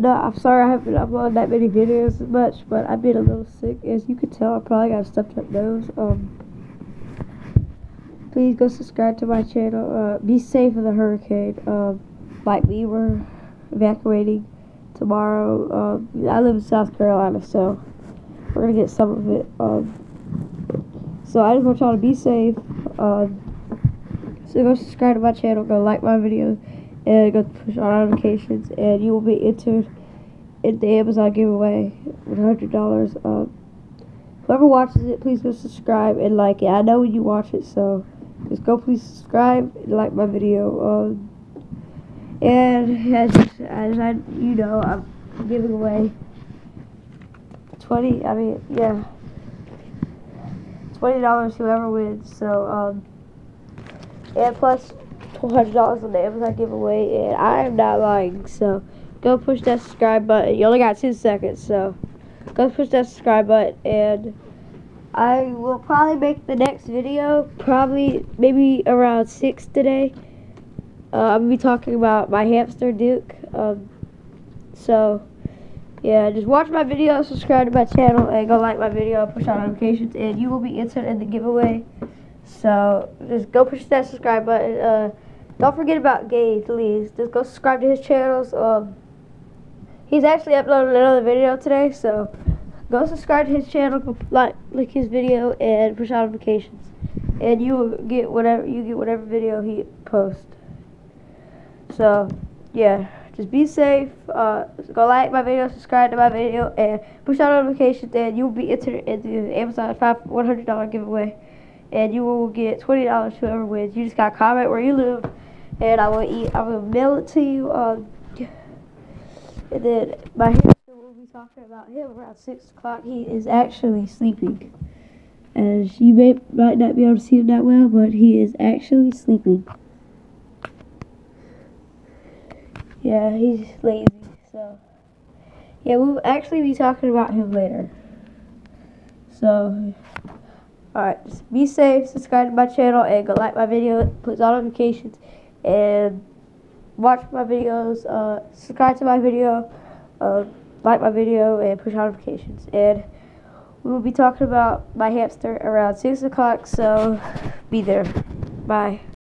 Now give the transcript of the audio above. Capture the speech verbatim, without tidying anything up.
no, I'm sorry I haven't uploaded that many videos as much, but I've been a little sick. As you can tell, I probably got a stuffed up nose. Um, please go subscribe to my channel. Uh, be safe in the hurricane. Um, like me, we're evacuating tomorrow. Um, I live in South Carolina, so we're gonna get some of it. Um, so I just want y'all to be safe. Um, so go subscribe to my channel. Go like my video. And go push on notifications, and you will be entered in the Amazon giveaway, one hundred dollars. Um, whoever watches it, please go subscribe and like it. I know when you watch it, so just go please subscribe and like my video. Um, and as, as I, you know, I'm giving away twenty. I mean, yeah, twenty dollars whoever wins. So um, and plus one hundred dollars on the Amazon giveaway, and I am not lying, so go push that subscribe button. You only got two seconds, so go push that subscribe button, and I will probably make the next video, probably maybe around six today. Uh, I'm going to be talking about my hamster, Duke. Um, so, yeah, just watch my video, subscribe to my channel, and go like my video, push on notifications, and you will be entered in the giveaway. So, just go push that subscribe button. Uh, Don't forget about Gabe, please. Just go subscribe to his channels. Um, he's actually uploaded another video today, so go subscribe to his channel, go like, like his video, and push notifications, and you will get whatever you get whatever video he posts. So, yeah, just be safe. Uh, go like my video, subscribe to my video, and push on notifications, and you will be entered into the Amazon five one hundred dollar giveaway, and you will get twenty dollars whoever wins. You just gotta comment where you live, and I will eat. I will mail it to you. Um, and then my hamster will be talking about him around six o'clock. He is actually sleeping, as you may might not be able to see him that well, but he is actually sleeping. Yeah, he's lazy. So yeah, we'll actually be talking about him later. So. Alright, just be safe, subscribe to my channel, and go like my video, put on notifications, and watch my videos, uh, subscribe to my video, uh, like my video, and push notifications. And we will be talking about my hamster around six o'clock, so be there. Bye.